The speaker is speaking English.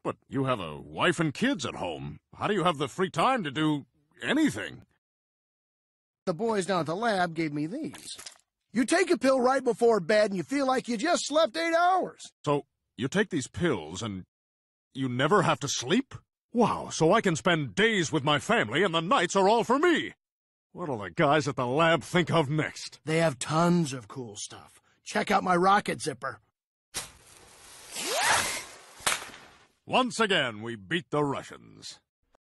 But you have a wife and kids at home. How do you have the free time to do anything? The boys down at the lab gave me these. You take a pill right before bed and you feel like you just slept 8 hours. So, you take these pills and you never have to sleep? Wow, so I can spend days with my family and the nights are all for me. What'll the guys at the lab think of next? They have tons of cool stuff. Check out my rocket zipper. Once again, we beat the Russians.